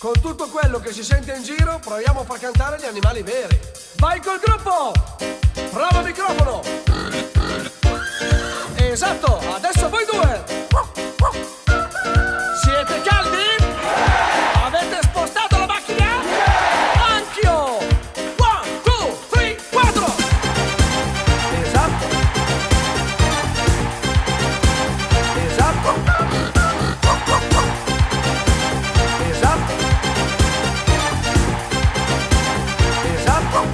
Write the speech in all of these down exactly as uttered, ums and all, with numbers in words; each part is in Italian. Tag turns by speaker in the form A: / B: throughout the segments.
A: Con tutto quello che si sente in giro, proviamo a far cantare gli animali veri. Vai col gruppo! Prova microfono! Esatto, adesso voi due! Siete caldi? Avete spostato la macchina? Anch'io! One, two, three, quattro! Esatto! Esatto! Esatto! Esatto!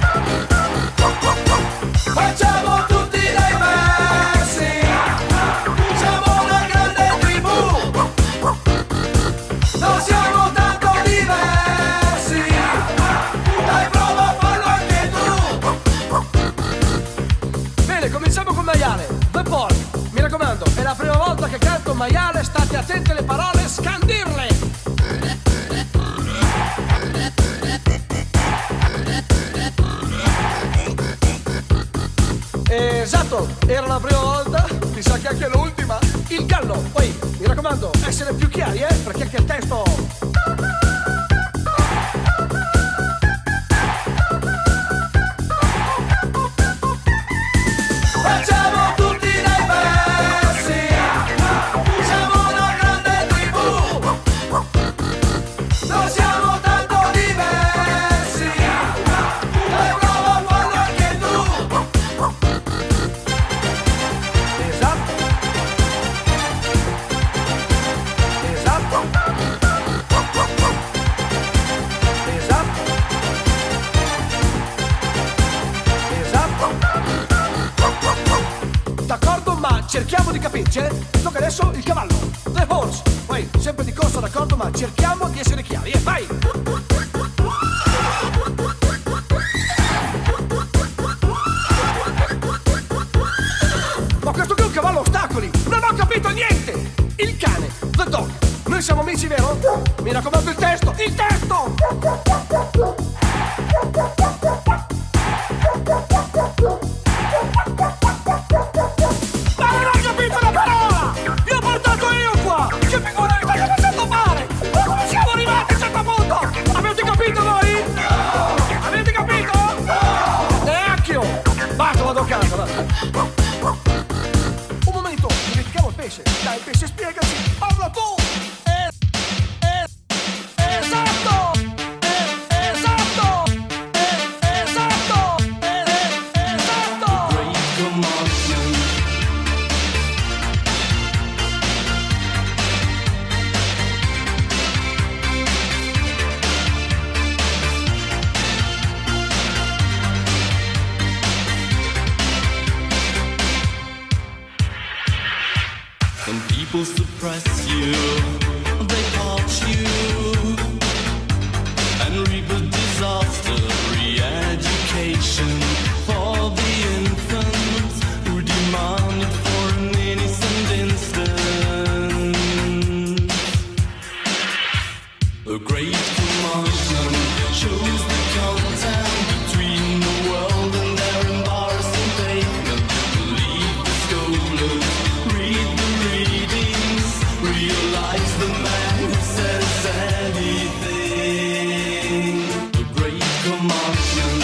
A: Facciamo tutti dei versi! Siamo una grande tribù! Non siamo tanto diversi! Dai, prova a farlo anche tu! Bene, cominciamo con maiale. The Pork. Mi raccomando, è la prima volta che canto maiale, state attenti alle parole, scandirle! Esatto, era la prima volta, mi sa che anche l'ultima. Il gallo, poi mi raccomando, essere più chiari, eh, perché anche il testo. Facciamo tutti dei versi, siamo una grande tribù, non siamo tanto diversi, dai, prova a farlo anche tu. Esatto. Esatto. Esatto. Esatto. D'accordo, ma cerchiamo di capirci, eh? Tocca adesso il cavallo. The horse. Poi, sempre di corsa, d'accordo, ma cerchiamo di essere chiari, e vai! Ma questo qui è un cavallo a ostacoli! Non ho capito niente! Il cane, the dog. Noi siamo amici, vero? Mi raccomando il testo! Il testo! Ma non ho capito la parola! Vi ho portato io qua! Che figura mi state facendo fare? Ma come siamo arrivati a un certo punto? Avete capito voi? No! Avete capito? No! Neanche io! Basta, vado a casa, va. Un momento, dimentichiamo il pesce. Dai, pesce, spiegaci! Parla tu! Es- es- esatto! Es- esatto! Es- esatto! Es- esatto!
B: When people suppress you, they touch you and reap a disaster. Re-education for the infants who demand it for an innocent instant. The great commandment shows the contact between the world and their embarrassing pavement. Believe the scholars, read the readings, realize the man who says anything. The great commandment.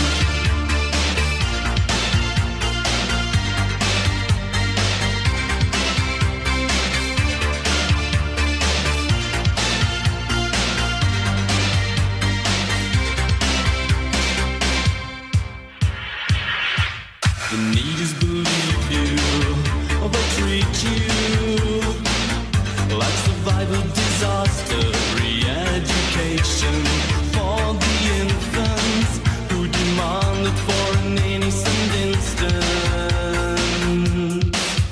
B: The need is believe you, or they treat you like survival disaster. Re-education for the infants who demand it for an innocent instant.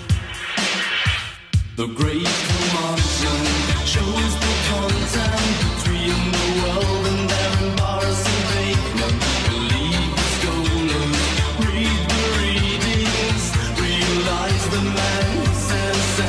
B: The great commandment shows the contact between the world and their embarrassing pavement. Believe the scholars, read the readings, realize the man who says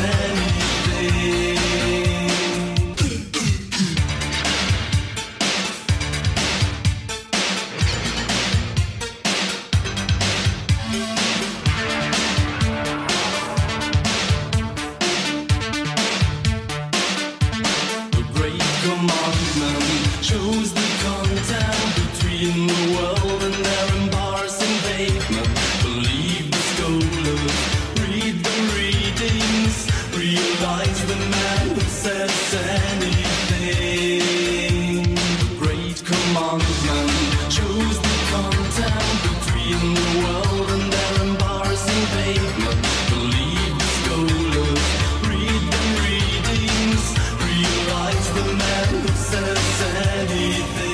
B: between the world and their embarrassing pavement. Believe the scholars, read the readings, realize the man who says anything.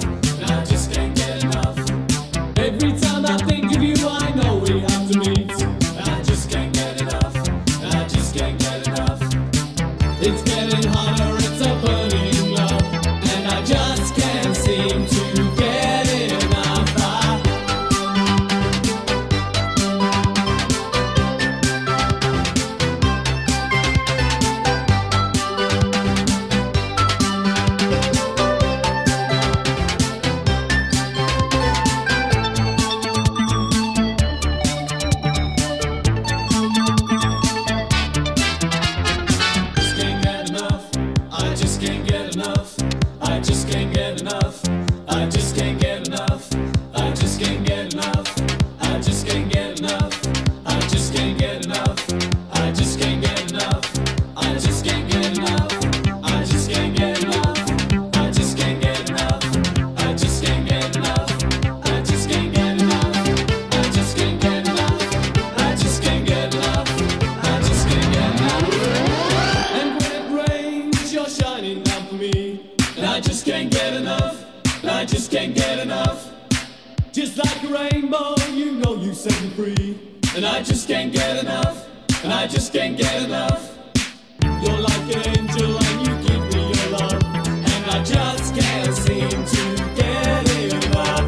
C: Every time I think of you, I know we have to meet.
B: set me free. And I just can't get enough, and I just can't get enough. You're like an angel and you give me your love, and I just can't seem to get enough.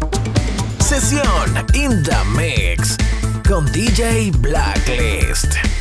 C: Sesión in the Mix con D J Blacklist.